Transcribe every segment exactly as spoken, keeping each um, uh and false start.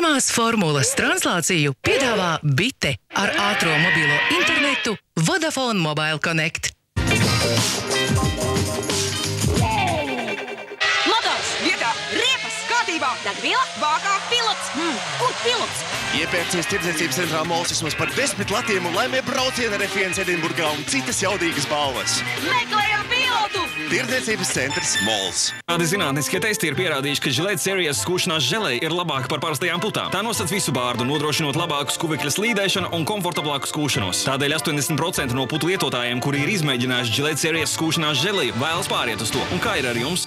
Pirmās formulas translāciju piedāvā Bite ar ātro mobilo internetu Vodafone Mobile Connect. Motors vietā, riepas kārtībā, degviela, vākā, pilots. Hmm, kur pilots? Iepērcies tirdzniecības centrā Mols vismaz par desmit latiem un laimē brauciena ar F viens Edinburgā un citas jaudīgas balvas. Meklējam pilotu! Tirdzniecības centrs Mols. Kādi zinātniskie testi ir pierādījuši, ka Gillette Series skūšanās želeja ir labāka par parastajām putām. Tā nosacīja visu bārdu, nodrošinot labāku skuvekļa slīdēšanu un komfortablāku skūšanos. Tādēļ astoņdesmit procenti no putu lietotājiem, kuri ir izmēģinājuši Gillette Series skūšanās želeju, vēlas pāriet uz to. Un kā ir ar jums?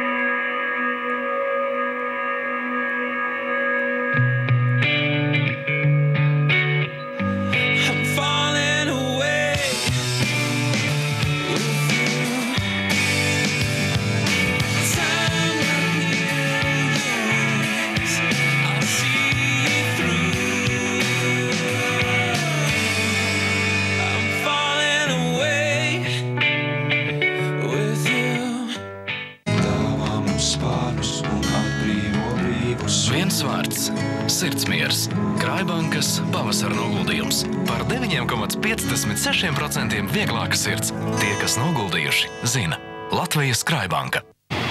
Viens vārds – sirdsmiers. Krājbankas pavasara noguldījums. Par deviņi komā piecdesmit seši procenti vieglāka sirds. Tie, kas noguldījuši, zina. Latvijas Krājbanka.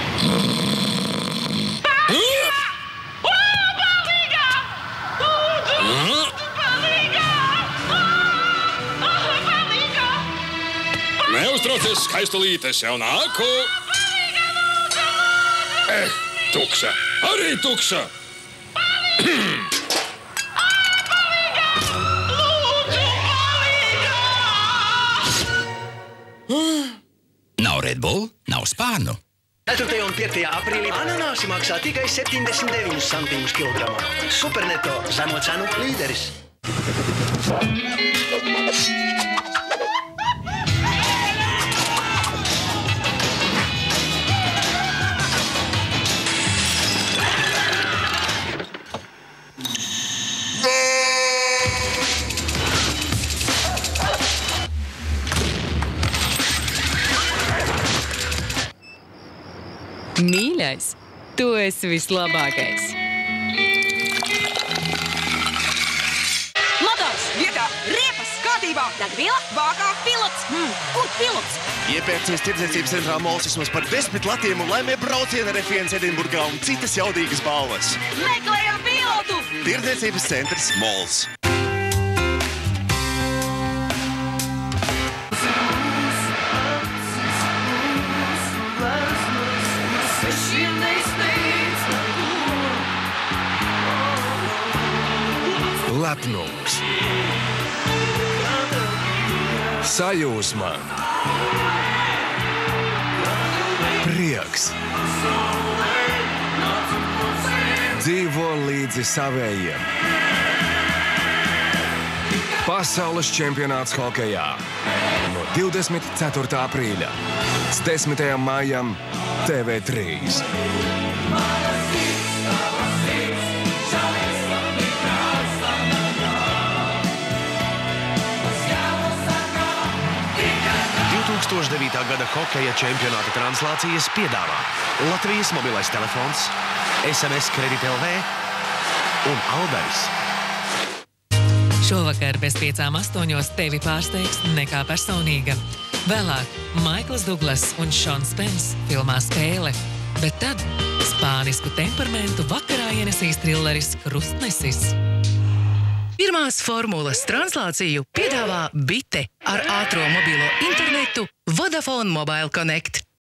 Neuztraucies, skaistulītes, jau nāku! Eh, tukša! Arī tukša! Nav Red Bull, nav spārnu. ceturtajā un piektajā aprīlī ananāsi maksā tikai septiņdesmit deviņus santīmus kilogramā. Superneto zemo cenu līderis. Mīļais, tu esi vislabākais. Motors vietā, riepas kārtībā, degviela, vākā, pilots. Hmm, kur pilots? Iepērcies tirdzniecības centrā Mols vismaz par desmit latiem un laimē brauciena ar F viens Edinburgā un citas jaudīgas balvas. Meklējam pilotu! Tirdzniecības centrs Mols. Lepnums, sajūsma, prieks, dzīvo līdzi savējiem. Pasaules čempionāts hokejā no divdesmit ceturtā aprīļa līdz desmitajam maijam T V trīs. divi tūkstoši devītā gada hokeja čempionāta translācijas piedāvā Latvijas mobilais telefons, S M S Kredit L V un Aldaris. Šovakar bez piecām astoņos tevi pārsteigs nekā personīga. Vēlāk Maikls Duglas un Šons Pens filmā Spēle, bet tad spānisku temperamentu vakarā ienesīs trilleris Krustnesis. Pirmās formulas translāciju piedāvā Bite ar ātro mobilo internetu Vodafone Mobile Connect.